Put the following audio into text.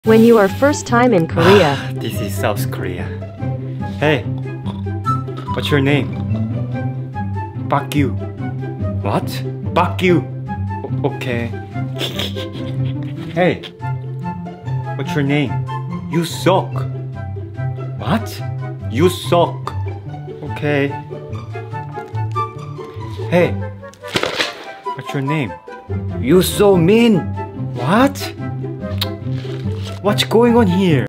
When you are first time in Korea. This is South Korea. Hey, what's your name? Bakyu. What? Bakyu. Okay. Hey, what's your name? Yusok. What? Yusok. Okay. Hey, what's your name? Yusomin. What? What's going on here?